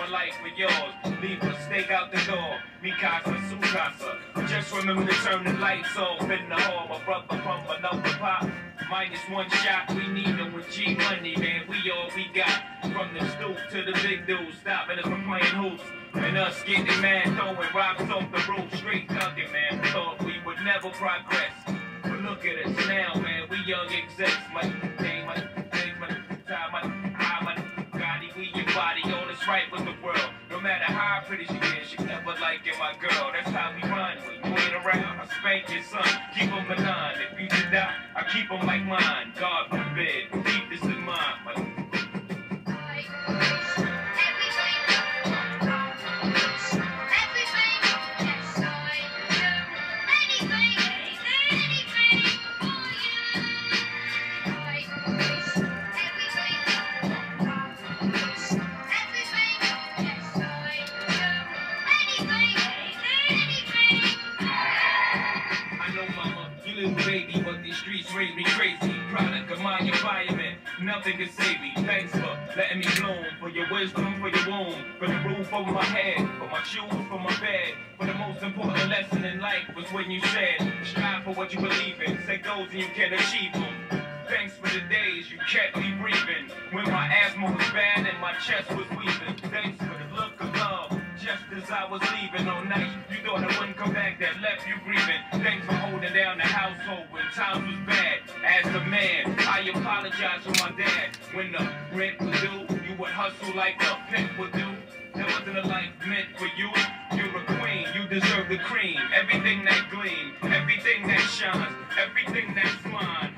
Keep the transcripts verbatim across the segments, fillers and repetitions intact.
life for yours. Leave a stake out the door. Mi casa, su casa. Just remember to turn the lights off in the hall. My brother from another pop. Minus one shot, we need them with G money, man. We all we got. From the stoop to the big dudes, stopping us from playing hoops. And us getting mad, throwing rocks off the roof, straight thugging, man. Thought we would never progress. But look at us now, man. We young execs, money, game, money, things, money, time, money, high money, Gotti, we your body, all that's right with the world. No matter how pretty she is, she never like it, my girl. That's how we run. When you ain't around, I spank your son, keep him a nine. If you did die, I keep him like mine. God forbid, keep this in mind, money. Baby, but these streets raise me crazy. Product of my environment, nothing can save me. Thanks for letting me bloom, for your wisdom, for your womb, for the roof over my head, for my shoes, for my bed. For the most important lesson in life was when you said, strive for what you believe in, set goals and you can achieve them. Thanks for the days you kept me breathing, when my asthma was bad and my chest was weeping. Thanks for the look of love, just as I was leaving on night. You thought I wouldn't come back, that left you grieving. Thanks for holding down the household when times was bad. As a man, I apologize for my dad. When the rent was due, you would hustle like a pimp would do. That wasn't a life meant for you. You're a queen, you deserve the cream. Everything that gleams, everything that shines, everything that's mine.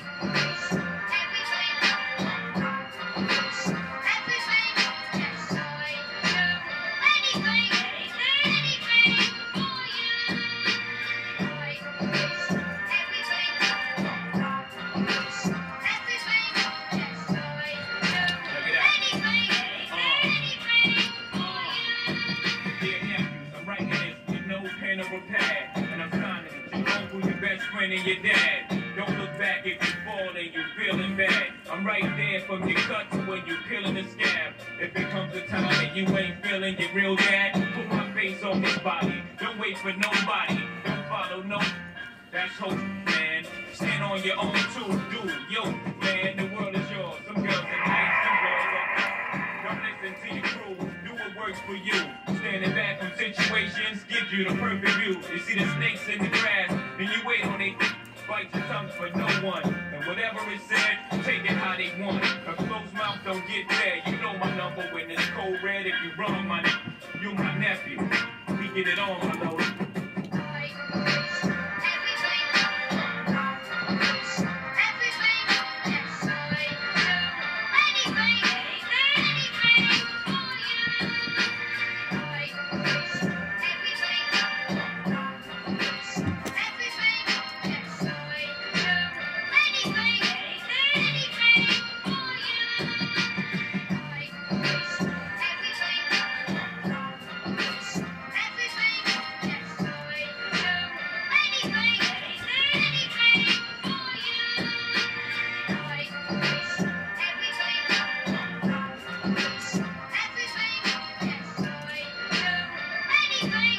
And your dad, don't look back if you fall and you feeling bad. I'm right there from your cut to when you peeling the scab. If it comes a time that you ain't feeling your real dad, put my face on this body. Don't wait for nobody. Don't follow no. That's hope, man. Stand on your own too, dude. Yo, man, the world is yours. Some girls are nice, some girls are. Don't listen to your crew. Do what works for you. Standing back from situations gives you the perfect view. You see the snakes in the grass, and you wait on they bite your tongues for no one. And whatever is said, take it how they want. A closed mouth don't get fed. You know my number when it's cold red. If you wrong, my you my nephew. We get it on, my lord. Anything